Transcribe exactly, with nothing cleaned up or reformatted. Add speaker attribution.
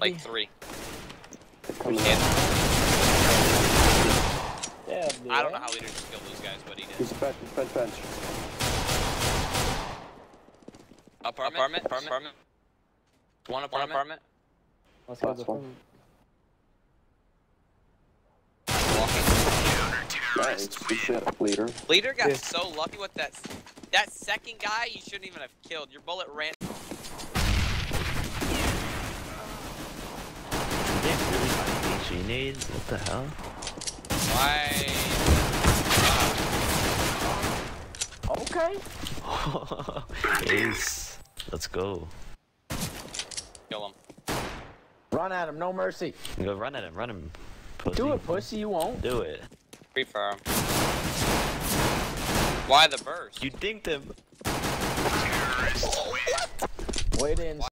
Speaker 1: Like three.
Speaker 2: Coming
Speaker 1: Yeah.
Speaker 3: Yeah,
Speaker 1: I don't know how we didn't just kill those guys, but he did.
Speaker 2: He's bench, he's bench, bench.
Speaker 1: Apartment, apartment, apartment, apartment. One apartment. One apartment.
Speaker 3: Let's go to the
Speaker 2: Last one.
Speaker 3: phone.
Speaker 2: Nice. He's got a leader.
Speaker 1: Leader got
Speaker 3: Yeah.
Speaker 1: so lucky with that. That second guy, you shouldn't even have killed. Your bullet ran.
Speaker 4: They really find H E nades? What the hell?
Speaker 1: Why?
Speaker 3: Okay.
Speaker 4: Ace. Let's go.
Speaker 1: Kill him.
Speaker 3: Run at him, no mercy.
Speaker 4: Go run at him, run him. Pussy.
Speaker 3: Do it, pussy, you won't.
Speaker 4: Do it.
Speaker 1: Free for him. Why the burst?
Speaker 4: You dinked him.
Speaker 3: Wait in.